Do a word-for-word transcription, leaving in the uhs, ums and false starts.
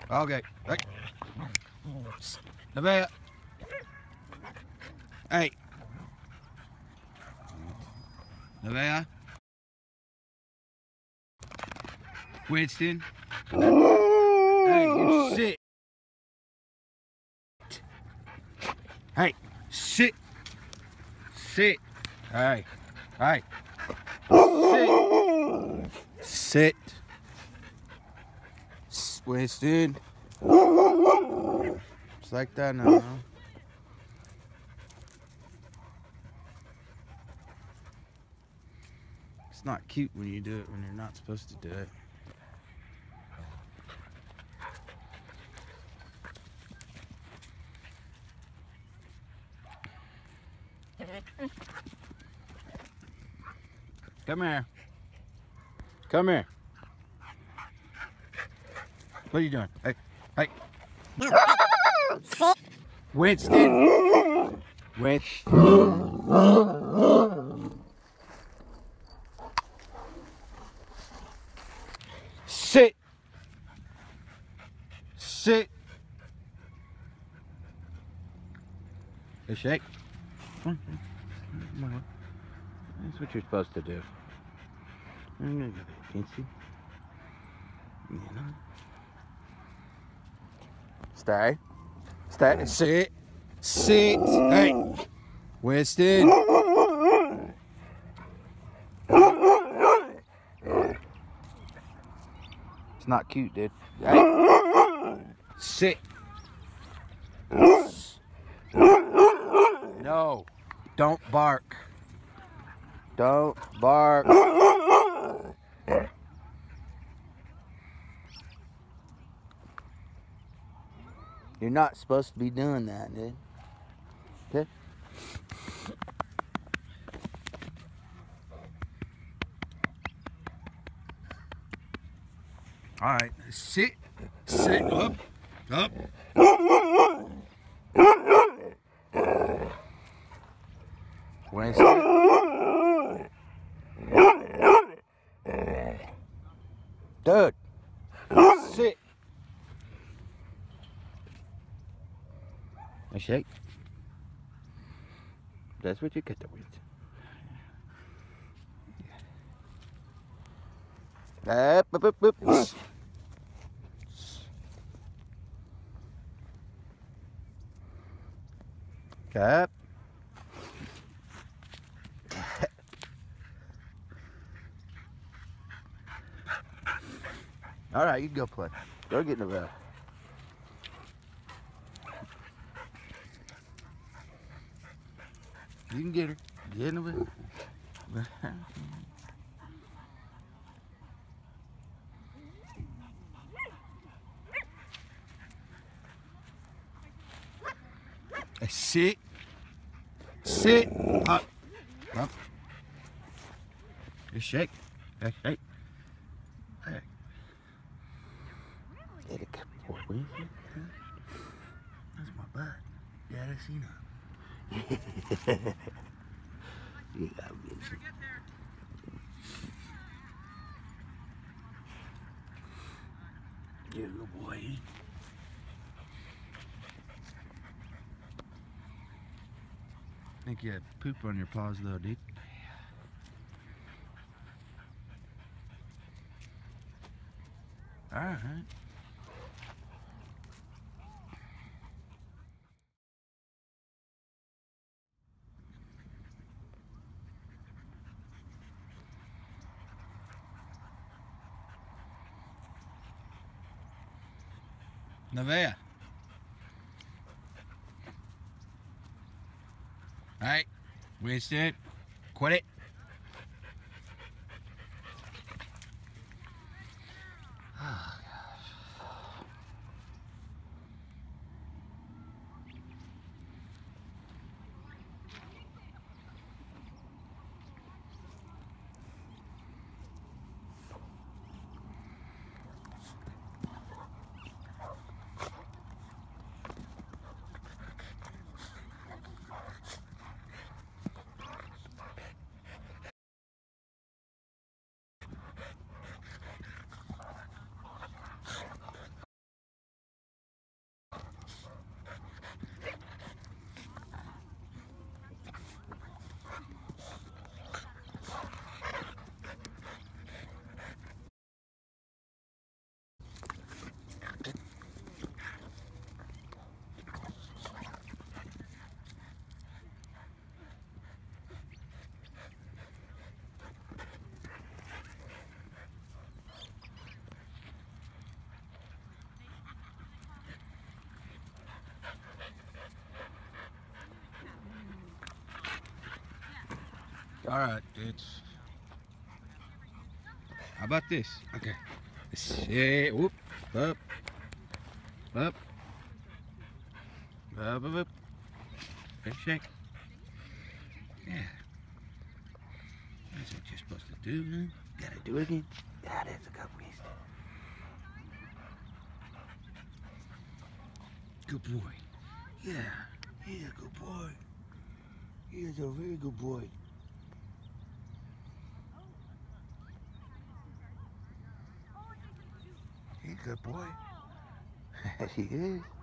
Okay. Hey. Nevaeh. Hey. Nevaeh. Winston. Hey, you sit. Hey, sit. Sit. Hey. Hey. Sit. Sit. Winston. It's like that now, huh? It's not cute when you do it when you're not supposed to do it. Come here. Come here. What are you doing? Hey, hey. Winston. Winston. Sit. Sit. Hey, shake. Come on. Come on. That's what you're supposed to do. I'm gonna go there. Can't see. You know. Stay. Stay. Sit. Sit. Hey. Winston. It's not cute, dude. Hey. Sit. No. Don't bark. Don't bark. You're not supposed to be doing that, dude. Okay? All right, sit, sit, up, up. Winston. Dude, sit. A shake. That's what you get the wind. Up, up, up, up. Up. All right, you can go play. Go get in the bed. You can get her. Get in the bed. Sit. Sit. Up. Up. Just shake. Hey, hey. Hey. Get a good boy, will you? That's my butt. Yeah, I seen her. You gotta get some. You're a good boy. I think you had poop on your paws though, dude. All right. Nevaeh. All right, Winston, quit it. Oh, gosh. All right, it's. How about this? Okay. Say, whoop, up, up, up, up, up. Big shake. Yeah. That's what you're supposed to do, huh? Gotta do it again. Yeah, that's a good Winston. Good boy. Yeah. He's a good boy. He is a very good boy. He's a good boy. He is.